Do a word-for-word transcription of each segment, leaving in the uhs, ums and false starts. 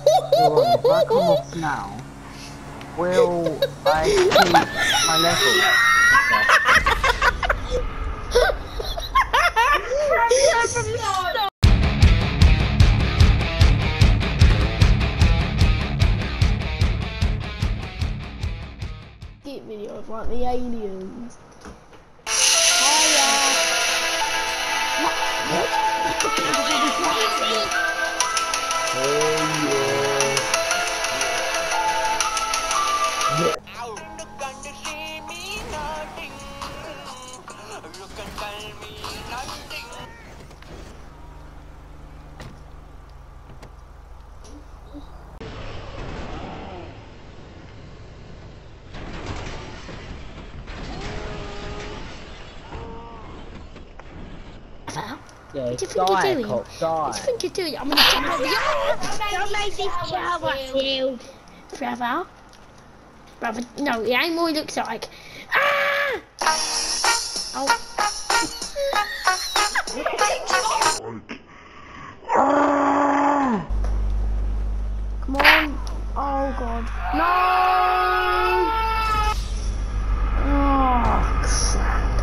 Ron, if I come off now, will I keep my level? Get video of like the aliens. Yeah, what do you think die, you're doing? Cop, die. What do you think you're doing? I'm gonna jump over. Don't make this shower field, brother. Brother, no, it ain't what it looks like. Ah! Oh. Come on. Oh god. No! Oh crap.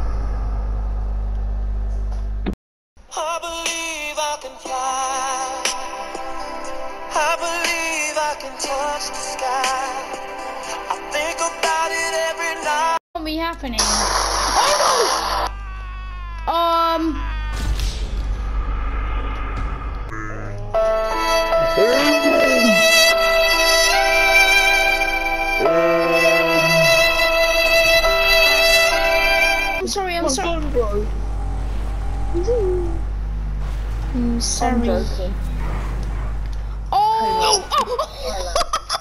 I believe I can fly. I believe I can touch the sky. I think about it every night. What be happening? Oh no! Um. I'm sorry, I'm sorry. I'm sorry. Oh! Oh!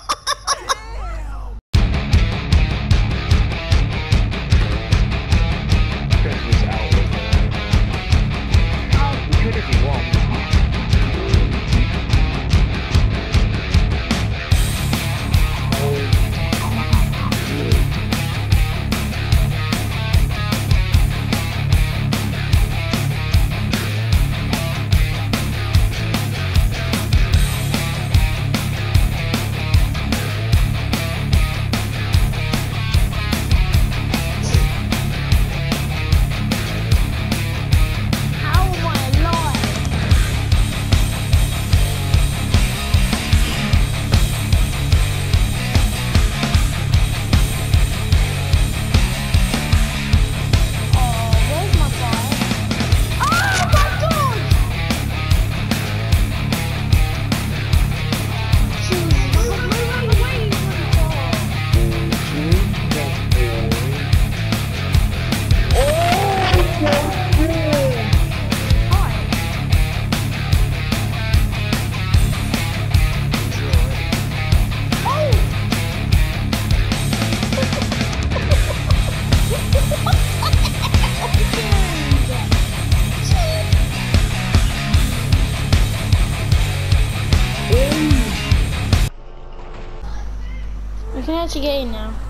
We can actually get in now.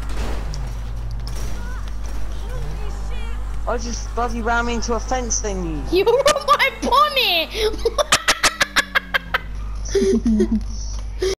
I just bloody ran me into a fence thingy. You're on my bonnet!